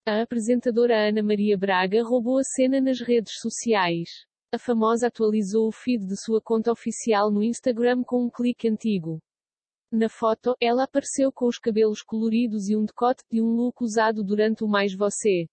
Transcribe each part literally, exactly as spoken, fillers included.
A apresentadora Ana Maria Braga roubou a cena nas redes sociais. A famosa atualizou o feed de sua conta oficial no Instagram com um clique antigo. Na foto, ela apareceu com os cabelos coloridos e um decote, de um look usado durante o Mais Você.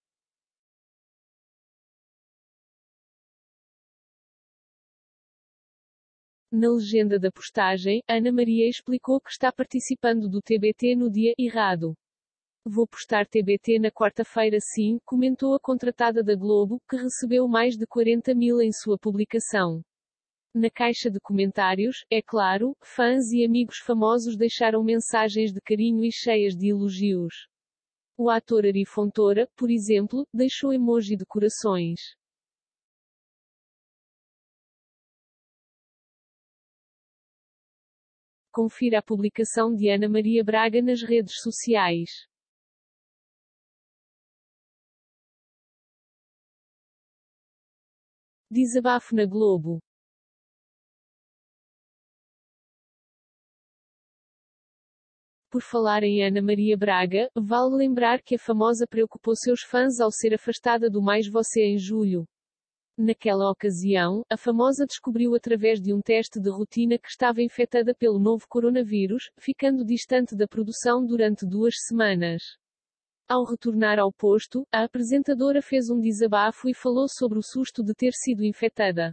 Na legenda da postagem, Ana Maria explicou que está participando do T B T no dia errado. Vou postar T B T na quarta-feira sim, comentou a contratada da Globo, que recebeu mais de quarenta mil em sua publicação. Na caixa de comentários, é claro, fãs e amigos famosos deixaram mensagens de carinho e cheias de elogios. O ator Ari Fontoura, por exemplo, deixou emoji de corações. Confira a publicação de Ana Maria Braga nas redes sociais. Desabafo na Globo. Por falar em Ana Maria Braga, vale lembrar que a famosa preocupou seus fãs ao ser afastada do Mais Você em julho. Naquela ocasião, a famosa descobriu através de um teste de rotina que estava infectada pelo novo coronavírus, ficando distante da produção durante duas semanas. Ao retornar ao posto, a apresentadora fez um desabafo e falou sobre o susto de ter sido infectada.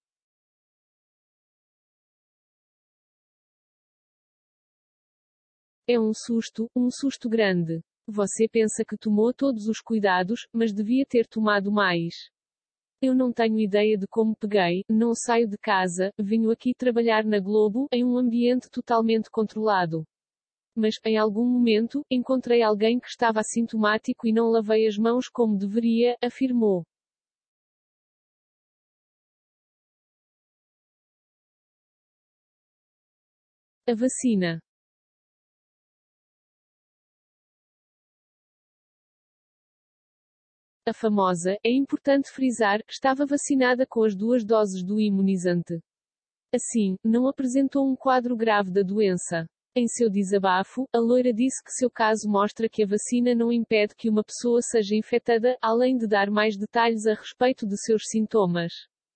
É um susto, um susto grande. Você pensa que tomou todos os cuidados, mas devia ter tomado mais. Eu não tenho ideia de como peguei, não saio de casa, venho aqui trabalhar na Globo, em um ambiente totalmente controlado. Mas, em algum momento, encontrei alguém que estava assintomático e não lavei as mãos como deveria, afirmou. A vacina. A famosa, é importante frisar, estava vacinada com as duas doses do imunizante. Assim, não apresentou um quadro grave da doença. Em seu desabafo, a loira disse que seu caso mostra que a vacina não impede que uma pessoa seja infectada, além de dar mais detalhes a respeito de seus sintomas.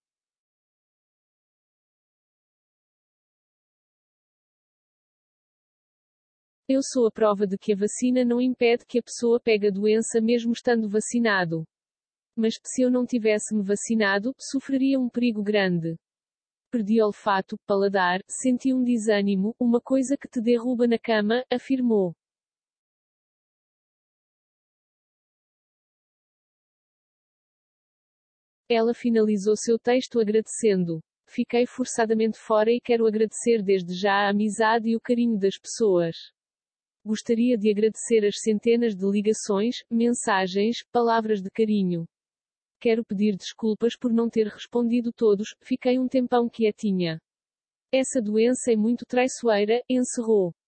Eu sou a prova de que a vacina não impede que a pessoa pegue a doença mesmo estando vacinado. Mas, se eu não tivesse me vacinado, sofreria um perigo grande. Perdi olfato, paladar, senti um desânimo, uma coisa que te derruba na cama, afirmou. Ela finalizou seu texto agradecendo. Fiquei forçadamente fora e quero agradecer desde já a amizade e o carinho das pessoas. Gostaria de agradecer as centenas de ligações, mensagens, palavras de carinho. Quero pedir desculpas por não ter respondido todos, fiquei um tempão quietinha. Essa doença é muito traiçoeira, encerrou.